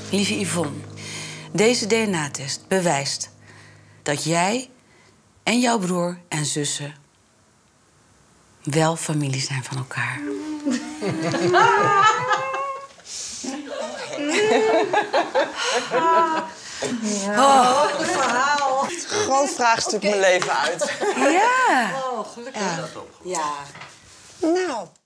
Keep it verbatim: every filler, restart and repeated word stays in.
Lieve Yvonne, deze D N A-test bewijst dat jij en jouw broer en zussen wel familie zijn van elkaar. Oh, goed verhaal. Groot vraagstuk okay. Mijn leven uit. Ja. Oh, gelukkig. Ja. Ja. Nou.